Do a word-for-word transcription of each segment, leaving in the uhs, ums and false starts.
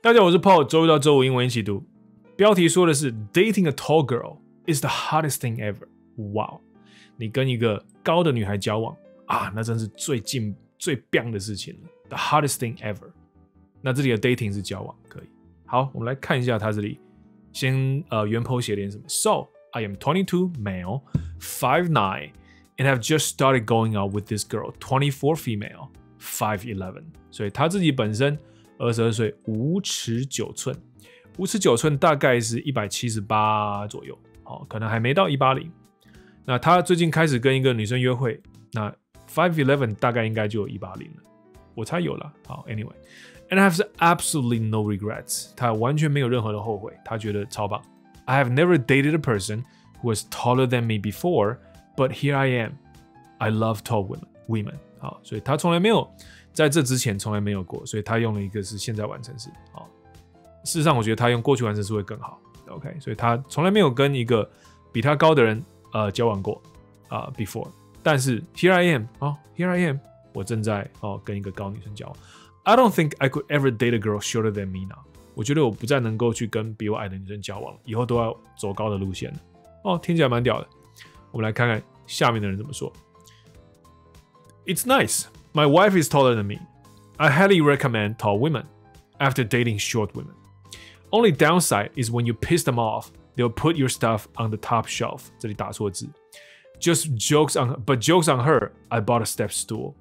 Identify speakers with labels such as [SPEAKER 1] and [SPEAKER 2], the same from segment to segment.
[SPEAKER 1] 大家好，我是 Paul， 周一到周五英文一起读。标题说的是 Dating a tall girl is the hardest thing ever。哇，你跟一个高的女孩交往啊，那真是最近最棒的事情了。The hardest thing ever。那这里的 dating 是交往，可以。好，我们来看一下他这里，先呃原 po 写点什么。So I am twenty-two, male, five nine, and have just started going out with this girl, twenty-four female, five eleven。所以他自己本身。二十二岁，五尺九寸，五尺九寸大概是一百七十八左右，哦，可能还没到一百八十。那他最近开始跟一个女生约会，那 five eleven 大概应该就有一百八十了，我猜有了。好 ，anyway，and I have absolutely no regrets， 他完全没有任何的后悔，他觉得超棒。I have never dated a person who was taller than me before, but here I am. I love tall women. women. 好，所以他从来没有。在这之前从来没有过，所以他用了一个是现在完成式。哦，事实上，我觉得他用过去完成式会更好。OK， 所以他从来没有跟一个比他高的人呃交往过啊、呃、before。但是 here I am， 哦 ，here I am， 我正在哦跟一个高女生交往。I don't think I could ever date a girl shorter than me now。我觉得我不再能够去跟比我矮的女生交往，以后都要走高的路线了。哦，听起来蛮屌的。我们来看看下面的人怎么说。It's nice.My wife is taller than me. I highly recommend tall women after dating short women. Only downside is when you piss them off, they'll put your stuff on the top shelf. 这里打错字。Just jokes on, but jokes on her. I bought a step stool.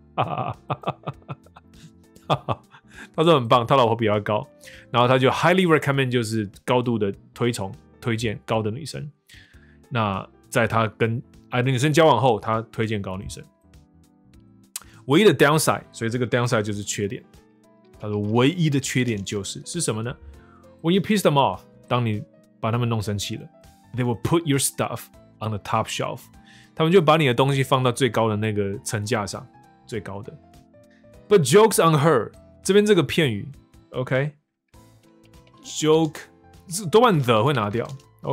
[SPEAKER 1] 他说很棒，他老婆比他高，然后他就 highly recommend 就是高度的推崇、推荐高的女生。那在他跟矮的女生交往后，他推荐高女生。唯一的 downside， 所以这个 downside 就是缺点。他说唯一的缺点就是是什么呢 ？When you piss them off， 当你把他们弄生气了 ，they will put your stuff on the top shelf， 他们就把你的东西放到最高的那个层架上，最高的。But jokes on her， 这边这个片语 ，OK，joke、okay? 多半 the 会拿掉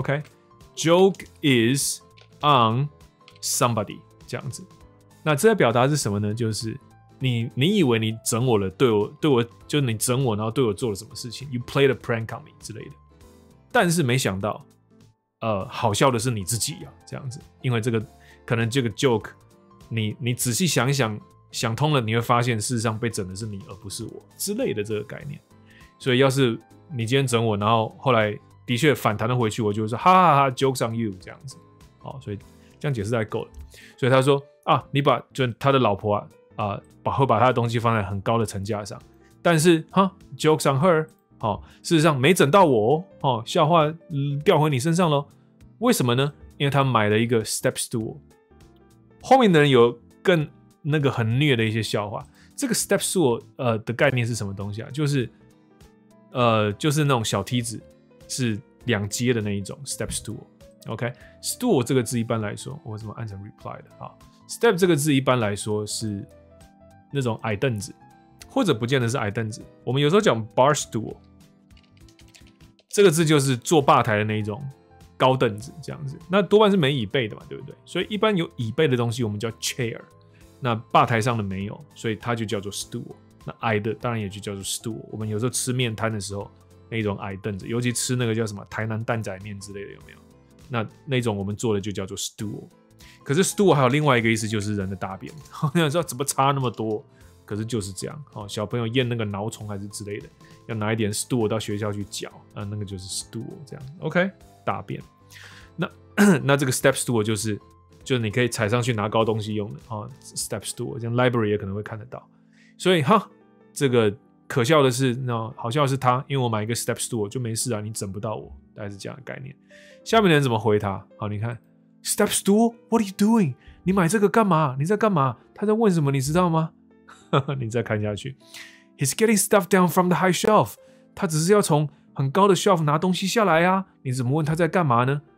[SPEAKER 1] ，OK，joke、okay? is on somebody 这样子。那这在表达是什么呢？就是你你以为你整我了，对我对我就是你整我，然后对我做了什么事情 ？You played a prank on me 之类的。但是没想到，呃，好笑的是你自己啊，这样子，因为这个可能这个 joke， 你你仔细想一想，想通了，你会发现事实上被整的是你，而不是我之类的这个概念。所以要是你今天整我，然后后来的确反弹了回去，我就会说哈哈哈 ，jokes on you 这样子。好，所以这样解释太够了。所以他说。啊，你把就他的老婆啊啊，把会把他的东西放在很高的层架上，但是哈 ，jokes on her， 哦，事实上没整到我哦，笑话、嗯、掉回你身上喽。为什么呢？因为他买了一个 step stool。后面的人有更那个很虐的一些笑话。这个 step stool 呃的概念是什么东西啊？就是呃就是那种小梯子，是两阶的那一种 step stool。OK，stool、okay? 这个字一般来说，我怎么按成 reply 的啊？ Step 这个字一般来说是那种矮凳子，或者不见得是矮凳子。我们有时候讲 bar stool， 这个字就是坐吧台的那一种高凳子这样子。那多半是没椅背的嘛，对不对？所以一般有椅背的东西我们叫 chair， 那吧台上的没有，所以它就叫做 stool。那矮的当然也就叫做 stool。我们有时候吃面摊的时候，那种矮凳子，尤其吃那个叫什么台南蛋仔面之类的，有没有？那那种我们做的就叫做 stool。可是 stool 还有另外一个意思，就是人的大便。你想知道怎么差那么多？可是就是这样。哦，小朋友验那个蛲虫还是之类的，要拿一点 stool 到学校去搅，啊，那个就是 stool 这样。OK， 大便。那那这个 step stool 就是，就是你可以踩上去拿高东西用的哦 ，step stool， 像 library 也可能会看得到。所以哈，这个可笑的是，那好笑的是他，因为我买一个 step stool 就没事啊，你整不到我，大概是这样的概念。下面的人怎么回他？好，你看。Step stool? What are you doing? 你买这个干嘛？你在干嘛？他在问什么？你知道吗？你再看下去。He's getting stuff down from the high shelf. 他只是要从很高的 shelf 拿东西下来啊。你怎么问他在干嘛呢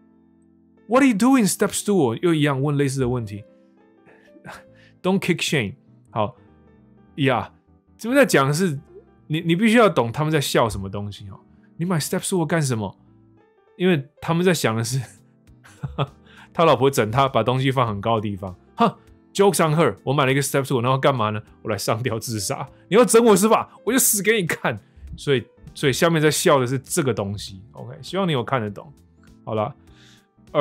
[SPEAKER 1] ？What are you doing, step stool? 又一样问类似的问题。Don't kick shame. 好呀，这边在讲的是你，你必须要懂他们在笑什么东西哦。你买 step stool 干什么？因为他们在想的是。他老婆整他，把东西放很高的地方。哈 ，jokes on her。我买了一个 step stool， 然后干嘛呢？我来上吊自杀。你要整我是吧？我就死给你看。 所以所以下面在笑的是这个东西。OK， 希望你有看得懂。好了 ，All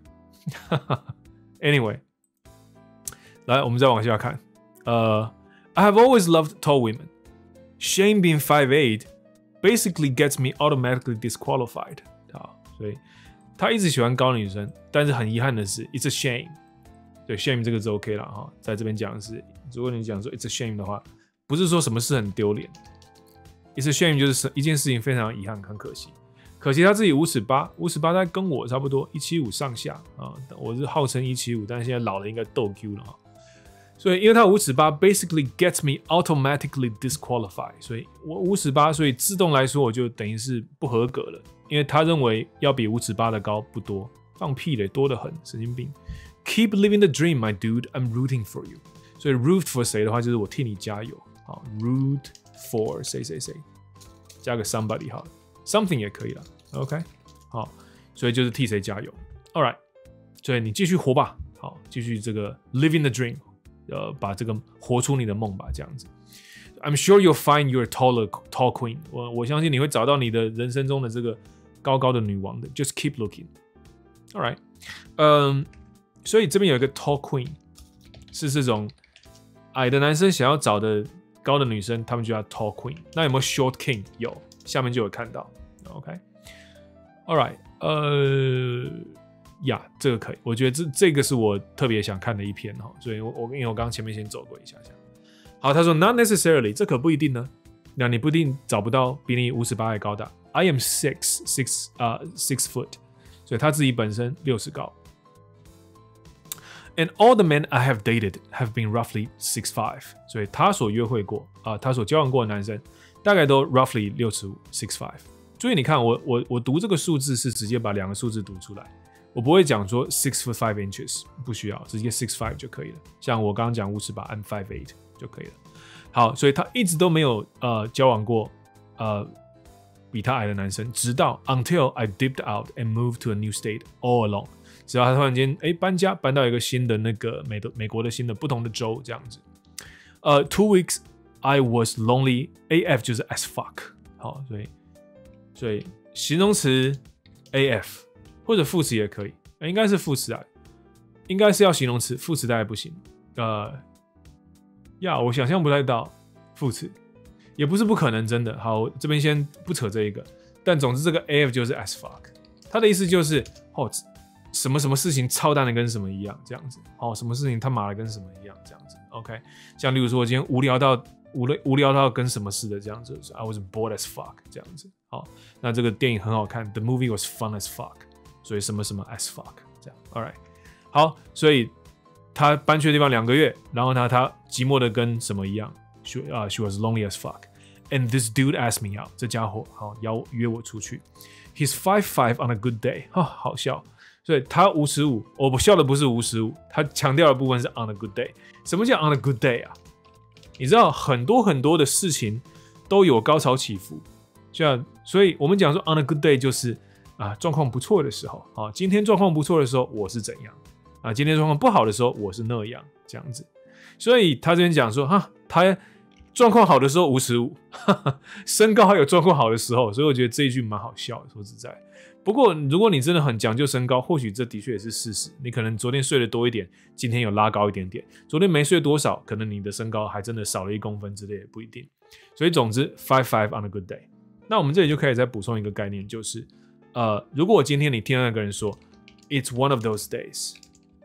[SPEAKER 1] right 。Anyway， 来，我们再往下看。呃、uh, ，I have always loved tall women. Shame being five eight basically gets me automatically disqualified. 好，所以他一直喜欢高的女生，但是很遗憾的是 ，it's a shame。对 ，shame 这个字 OK 了哈，在这边讲的是，如果你讲说 it's a shame 的话，不是说什么事很丢脸 ，it's a shame 就是一件事情非常遗憾，很可惜。可惜他自己五尺八，五尺八他跟我差不多一七五上下啊，我是号称一七五，但是现在老了应该斗 Q 了哈。所以因为他五尺八 basically gets me automatically disqualified， 所以我五尺八，所以自动来说我就等于是不合格了，因为他认为要比五尺八的高不多，放屁嘞，多得很，神经病。Keep living the dream, my dude. I'm rooting for you. 所以 root for 谁的话，就是我替你加油。好 ，root for 谁谁谁，加个 somebody 好了 ，something 也可以了。OK， 好，所以就是替谁加油。All right， 所以你继续活吧。好，继续这个 living the dream， 呃，把这个活出你的梦吧，这样子。I'm sure you'll find your taller tall queen 我。我相信你会找到你的人生中的这个高高的女王的。Just keep looking. All right， 嗯、um,。所以这边有一个 tall queen， 是这种矮的男生想要找的高的女生，他们就叫 tall queen。那有没有 short king？ 有，下面就有看到。OK，All right， 呃，呀，这个可以，我觉得这这个是我特别想看的一篇哈。所以我我因为我刚刚前面先走过一下下。好，他说 not necessarily， 这可不一定呢。那你不一定找不到比你五尺八还高的。I am six six 啊、uh, six foot， 所以他自己本身六尺高。And all the men I have dated have been roughly six five， 所以他所约会过啊、呃，他所交往过的男生大概都 roughly 六尺五 six five。所以你看我我我读这个数字是直接把两个数字读出来，我不会讲说 six foot five inches， 不需要，直接 six five 就可以了。像我刚刚讲五尺八 ，I'm five eight 就可以了。好，所以他一直都没有呃交往过呃比他矮的男生，直到 until I dipped out and moved to a new state all alone。只要他突然间哎搬家搬到一个新的那个美的美国的新的不同的州这样子，呃、uh, two weeks I was lonely A F 就是 as fuck， 好，所以所以形容词 A F 或者副词也可以，应该是副词啊，应该是要形容词，副词大概不行，呃呀，我想象不太到副词，也不是不可能真的，好，这边先不扯这一个，但总之这个 A F 就是 as fuck， 它的意思就是哦。什么什么事情操蛋的跟什么一样，这样子，哦，什么事情他妈的跟什么一样，这样子 ，OK， 像例如说我今天无聊到无聊无聊到跟什么似的这样子 ，I was bored as fuck 这样子，好，那这个电影很好看 ，The movie was fun as fuck， 所以什么什么 as fuck 这样 ，All right， 好，所以他搬去的地方两个月，然后呢，他寂寞的跟什么一样 ，she 啊、uh, she was lonely as fuck，and this dude asked me out， 这家伙好邀约我出去 ，he's five five on a good day， 哈、哦，好笑。所以他五十五，我笑的不是五十五，他强调的部分是 on a good day。什么叫 on a good day 啊？你知道很多很多的事情都有高潮起伏，像所以我们讲说 on a good day 就是啊状况不错的时候啊，今天状况不错的时候我是怎样啊，今天状况不好的时候我是那样这样子。所以他这边讲说哈，他状况好的时候五十五，身高还有状况好的时候，所以我觉得这一句蛮好笑的，说实在。不过，如果你真的很讲究身高，或许这的确也是事实。你可能昨天睡得多一点，今天有拉高一点点；昨天没睡多少，可能你的身高还真的少了一公分之类，也不一定。所以，总之 ，five five on a good day。那我们这里就可以再补充一个概念，就是，呃，如果我今天你听到那个人说 "It's one of those days"，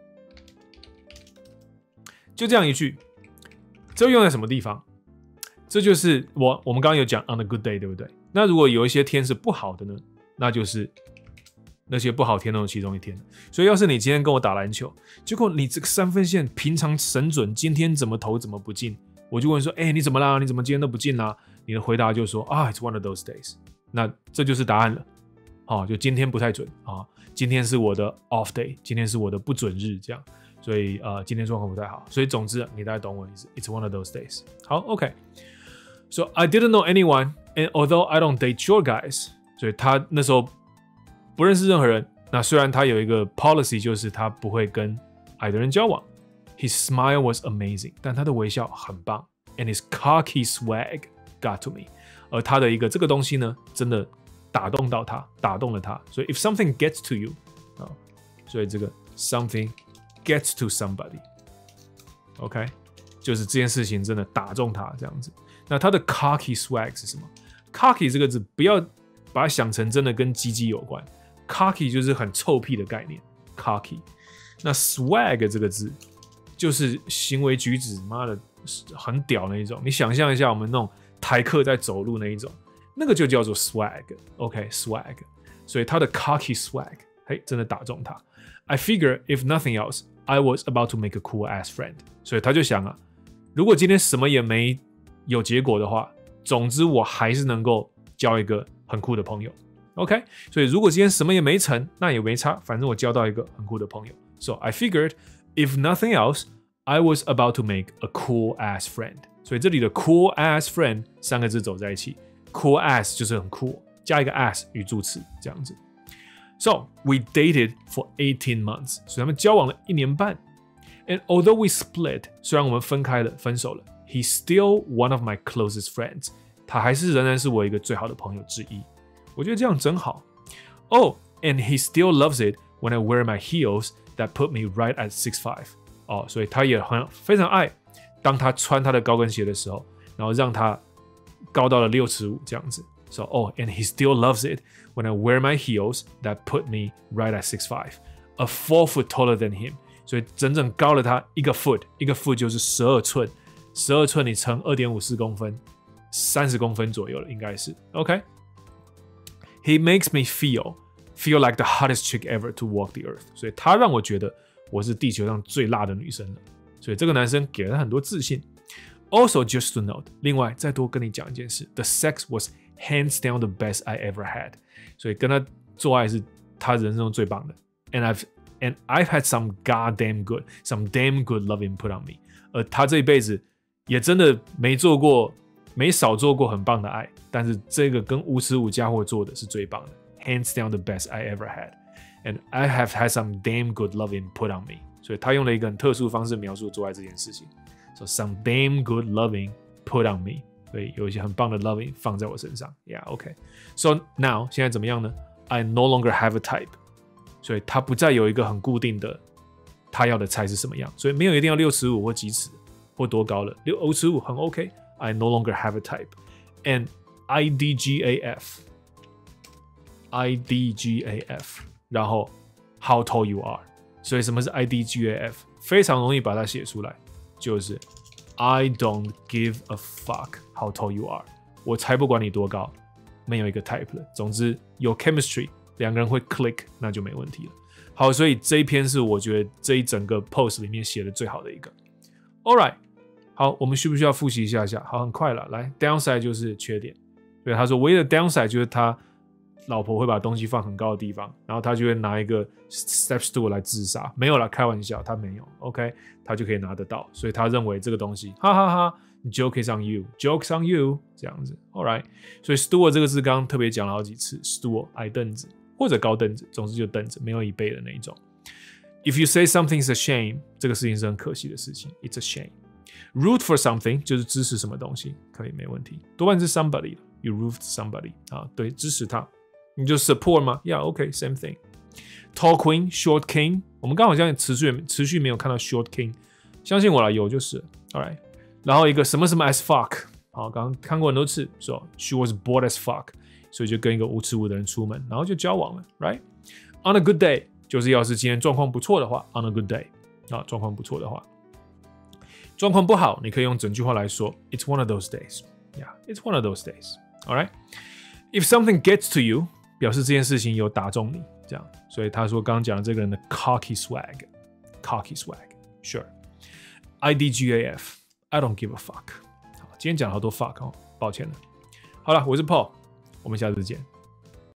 [SPEAKER 1] 就这样一句，这用在什么地方？这就是我我们刚刚有讲 on a good day， 对不对？那如果有一些天是不好的呢？那就是那些不好天中的其中一天，所以要是你今天跟我打篮球，结果你这个三分线平常神准，今天怎么投怎么不进，我就问说，哎、欸，你怎么啦？你怎么今天都不进啦？你的回答就说啊 ，It's one of those days。那这就是答案了，哦，就今天不太准啊，今天是我的 off day， 今天是我的不准日，这样，所以呃，今天状况不太好，所以总之你大概懂我的意思 ，It's one of those days。好 ，OK。So I didn't know anyone, and although I don't date short guys。所以他那时候不认识任何人。那虽然他有一个 policy， 就是他不会跟矮的人交往。His smile was amazing， 但他的微笑很棒。And his cocky swag got to me。 而他的一个这个东西呢，真的打动到他，打动了他。所以 if something gets to you 啊，所以这个 something gets to somebody，OK，、okay? 就是这件事情真的打中他这样子。那他的 cocky swag 是什么 ？cocky 这个字不要把它想成真的跟鸡鸡有关 ，cocky 就是很臭屁的概念 ，cocky。那 swag 这个字就是行为举止，妈的很屌那一种。你想象一下，我们那种台客在走路那一种，那个就叫做 swag，OK，swag。所以他的 cocky swag， 嘿，真的打中他。I figure if nothing else, I was about to make a cool ass friend。所以他就想啊，如果今天什么也没有结果的话，总之我还是能够交一个很酷的朋友。OK， 所以如果今天什么也没成，那也没差，反正我交到一个很酷的朋友。So I figured, if nothing else, I was about to make a cool ass friend. 所以这里的 cool ass friend 三个字走在一起 ，cool ass 就是很酷，加一个 ass 语助词这样子。So we dated for eighteen months. 所以他们交往了一年半。And although we split, 虽然我们分开了，分手了 ，he's still one of my closest friends. 他还是仍然是我一个最好的朋友之一。我觉得这样真好。Oh, and he still loves it when I wear my heels.That put me right at six five 哦，所以他也很非常爱，当他穿他的高跟鞋的时候，然后让他高到了六尺五这样子。So oh, and he still loves it when I wear my heels that put me right at six five, a four foot taller than him. 所以整整高了他一个 foot， 一个 foot 就是十二寸，十二寸你乘二点五四公分，三十公分左右了，应该是 OK。He makes me feel.Feel like the hottest chick ever to walk the earth， 所以他让我觉得我是地球上最辣的女生了。所以这个男生给了他很多自信。Also, just to note， 另外再多跟你讲一件事 ，the sex was hands down the best I ever had。所以跟他做爱是他人生中最棒的。And I've and I've had some goddamn good, some damn good loving put on me。而他这一辈子也真的没做过，没少做过很棒的爱，但是这个跟无耻五家伙做的是最棒的。Hands down the best I ever had, and I have had some damn good loving put on me. 所以他用了一个很特殊的方式描述做爱这件事情。So some damn good loving put on me. 所以有一些很棒的 loving 放在我身上。Yeah, okay. So now 现在怎么样呢 ？I no longer have a type. 所以他不再有一个很固定的他要的菜是什么样，所以没有一定要六尺五或几尺或多高了，六五尺五很 OK。I no longer have a type, and I D G A F.I D G A F， 然后 How tall you are， 所以什么是 I D G A F？ 非常容易把它写出来，就是 I don't give a fuck how tall you are， 我才不管你多高，没有一个 type 了。总之有 chemistry， 两个人会 click， 那就没问题了。好，所以这一篇是我觉得这一整个 post 里面写的最好的一个。All right， 好，我们需不需要复习一下下？好，很快了。来 ，downside 就是缺点。对，他说唯一的 downside 就是他老婆会把东西放很高的地方，然后他就会拿一个 step stool 来自杀。没有啦，开玩笑，他没有 ，OK， 他就可以拿得到，所以他认为这个东西，哈哈哈 ，joke is on you，jokes on you， 这样子 ，all right。所以 stool 这个字刚刚特别讲了好几次 ，stool 矮凳子或者高凳子，总之就凳子，没有椅背的那一种。If you say something is a shame， 这个事情是很可惜的事情 ，it's a shame。Root for something 就是支持什么东西，可以没问题，多半是 somebody，you root somebody 啊，对，支持他。你就 support 吗 ？Yeah, OK, same thing. Tall queen, short king. 我们刚好像持续持续没有看到 short king， 相信我啦，有就是。All right. 然后一个什么什么 as fuck， 好，刚刚看过很多次，说 she was bored as fuck， 所以就跟一个无耻无的人出门，然后就交往了 ，right? On a good day， 就是要是今天状况不错的话 ，on a good day， 啊，状况不错的话，状况不好，你可以用整句话来说 ，it's one of those days. Yeah, it's one of those days. All right. If something gets to you，表示这件事情有打中你，这样，所以他说刚刚讲的这个人的 cocky swag，cocky swag，sure。I D G A F，I don't give a fuck。好，今天讲了好多 fuck 哦，抱歉了。好了，我是 Paul，我们下次见。